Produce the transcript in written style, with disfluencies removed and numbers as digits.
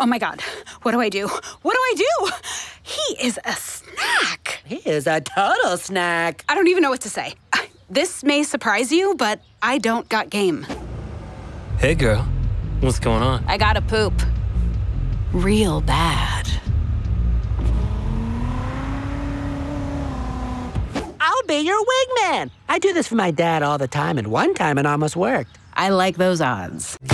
Oh my God, what do I do? What do I do? He is a snack. He is a total snack. I don't even know what to say. This may surprise you, but I don't got game. Hey, girl. What's going on? I gotta poop. Real bad. I'll be your wingman. I do this for my dad all the time, and one time it almost worked. I like those odds.